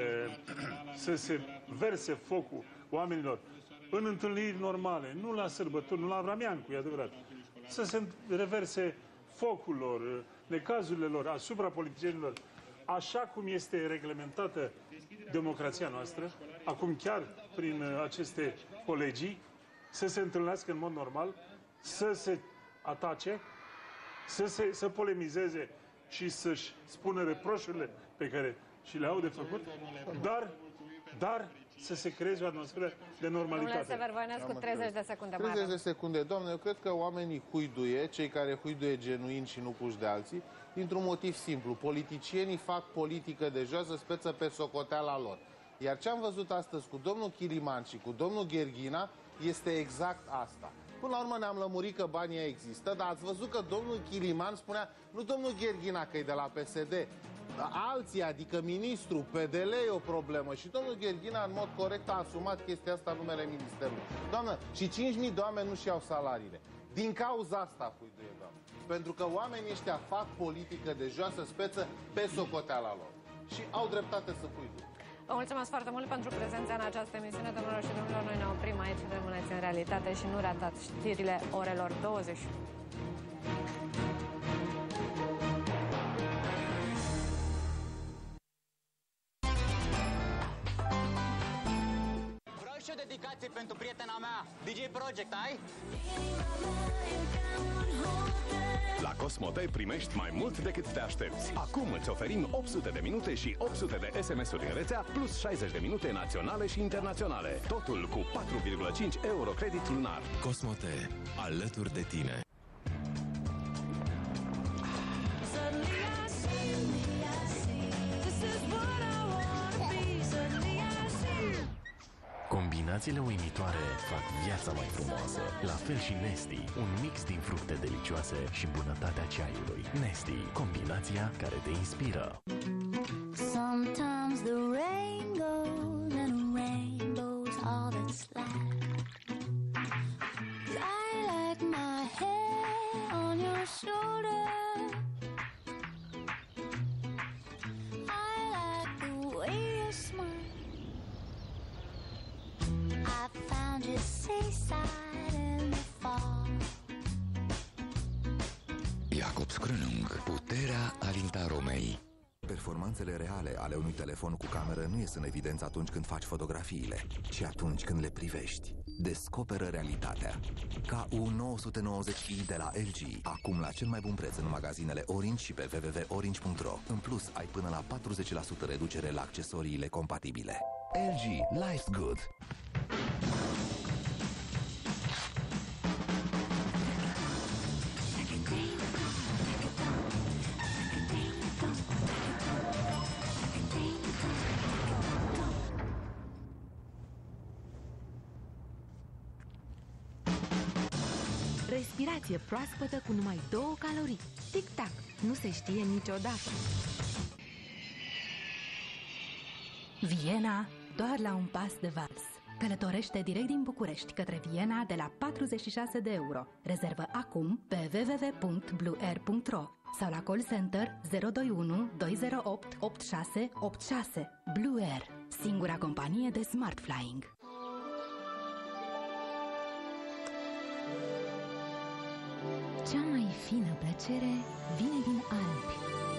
să se verse focul oamenilor în întâlniri normale, nu la sărbători, nu la Vramiancu, e adevărat. Să se reverse focul lor, necazurile lor asupra politicienilor, așa cum este reglementată democrația noastră, acum chiar prin aceste colegii, să se întâlnească în mod normal, să se atace, să, se, să polemizeze și să-și spună reproșurile pe care și le au de făcut, dar, dar să se creeze o atmosferă de normalitate. Domnule Sever Voinescu, treizeci de secunde. treizeci de secunde. Doamne, eu cred că oamenii huiduie, cei care huiduie genuin și nu puși de alții, dintr-un motiv simplu. Politicienii fac politică de joasă speță pe socoteala lor. Iar ce am văzut astăzi cu domnul Chiliman și cu domnul Gherghina este exact asta. Până la urmă ne-am lămurit că banii există, dar ați văzut că domnul Chiliman spunea, nu domnul Gherghina, că e de la P S D, alții, adică ministrul, P D L e o problemă. Și domnul Gherghina, în mod corect, a asumat chestia asta în numele Ministerului. Doamnă, și cinci mii de oameni nu-și iau salariile. Din cauza asta, huiduie, doamnă. Pentru că oamenii ăștia fac politică de joasă speță pe socoteala lor. Și au dreptate să huiduie. Vă mulțumesc foarte mult pentru prezența în această emisiune, domnilor și domnilor. Noi ne oprim aici, rămâneți în realitate și nu ratați știrile orelor douăzeci și unu. Vreau și o dedicație pentru prietena mea, D J Project, ai? La Cosmote primești mai mult decât te aștepți. Acum îți oferim opt sute de minute și opt sute de S M S-uri în rețea, plus șaizeci de minute naționale și internaționale. Totul cu patru virgulă cinci euro credit lunar. Cosmote, alături de tine. Combinațiile uimitoare fac viața mai frumoasă. La fel și Nesti, un mix din fructe delicioase și bunătatea ceaiului. Nesti, combinația care te inspiră. Sometimes the rain goes and rainbows all that's left. I like my head on your shoulder. I like the way you smile. I found you seaside in the fall. Scrânung, puterea alintaromei. Performanțele reale ale unui telefon cu cameră nu ies în evidență atunci când faci fotografiile, ci atunci când le privești. Descoperă realitatea. K U nouă sute nouăzeci i de la L G, acum la cel mai bun preț în magazinele Orange și pe w w w punct orange punct r o. În plus, ai până la patruzeci la sută reducere la accesoriile compatibile. L G, life's good! Respirație proaspătă cu numai două calorii. Tic-tac, nu se știe niciodată. Viena, doar la un pas de vals. Călătorește direct din București către Viena de la patruzeci și șase de euro. Rezervă acum pe w w w punct blue air punct r o sau la call center zero doi unu doi zero opt opt șase opt șase. Blue Air, singura companie de smart flying. Cea mai fină plăcere vine din Alpi.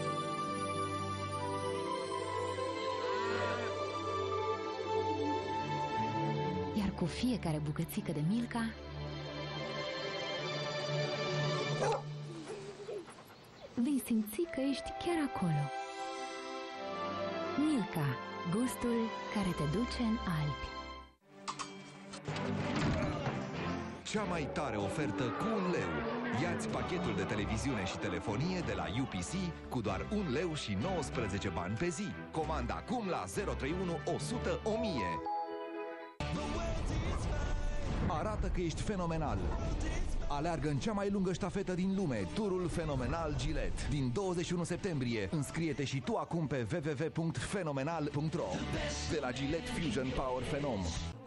Iar cu fiecare bucățică de Milka vei simți că ești chiar acolo. Milka, gustul care te duce în Alpi. Cea mai tare ofertă cu un leu. Ia-ți pachetul de televiziune și telefonie de la U P C cu doar un leu și nouăsprezece bani pe zi. Comanda acum la zero trei unu o sută o mie. Arată că ești fenomenal. Aleargă în cea mai lungă ștafetă din lume, turul fenomenal Gillette. Din douăzeci și unu septembrie, înscrie-te și tu acum pe w w w punct fenomenal punct r o. De la Gillette Fusion Power Phenom.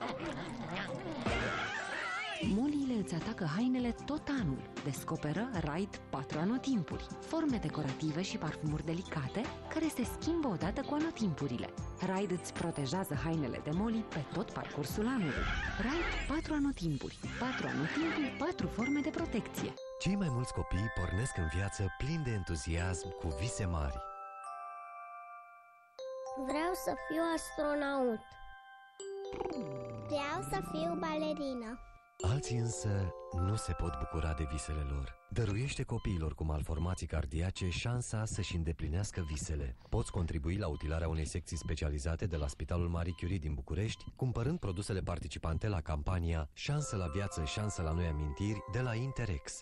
Moliile îți atacă hainele tot anul. Descoperă Ride patru anotimpuri, forme decorative și parfumuri delicate care se schimbă odată cu anotimpurile. Ride îți protejează hainele de moli pe tot parcursul anului. Ride patru anotimpuri, patru anotimpuri, patru forme de protecție. Cei mai mulți copii pornesc în viață plini de entuziasm, cu vise mari. Vreau să fiu astronaut. Vreau să fiu balerină. Alții însă nu se pot bucura de visele lor. Dăruiește copiilor cu malformații cardiace șansa să-și îndeplinească visele. Poți contribui la utilarea unei secții specializate de la Spitalul Marie Curie din București, cumpărând produsele participante la campania Șansă la viață, șansă la noi amintiri de la Interex.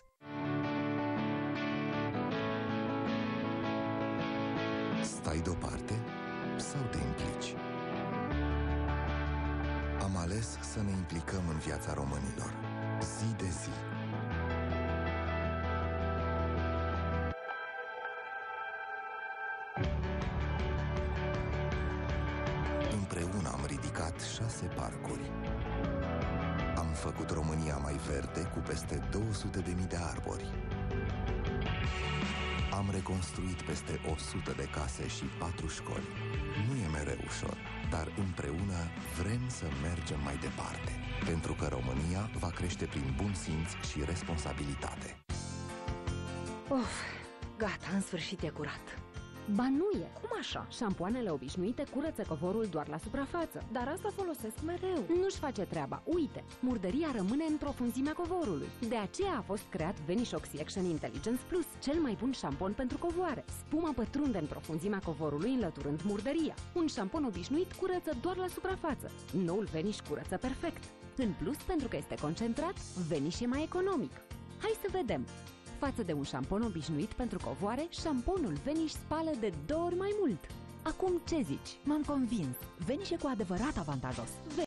Stai deoparte sau te implici? Am ales să ne implicăm în viața românilor, zi de zi. Împreună am ridicat șase parcuri. Am făcut România mai verde cu peste două sute de mii de arbori. Am reconstruit peste o sută de case și patru școli. Nu e mereu ușor, dar împreună vrem să mergem mai departe, pentru că România va crește prin bun simț și responsabilitate. Uf, gata, în sfârșit e curat. Ba nu e, cum așa? Șampoanele obișnuite curăță covorul doar la suprafață, dar asta folosesc mereu. Nu-și face treaba, uite, murdăria rămâne în profunzimea covorului. De aceea a fost creat Vanish Oxy Action Intelligence Plus, cel mai bun șampon pentru covoare. Spuma pătrunde în profunzimea covorului înlăturând murdăria. Un șampon obișnuit curăță doar la suprafață. Noul Vanish curăță perfect. În plus, pentru că este concentrat, Vanish e mai economic. Hai să vedem! Față de un șampon obișnuit pentru covoare, șamponul Vanish spală de două ori mai mult. Acum ce zici? M-am convins. Vanish e cu adevărat avantajos.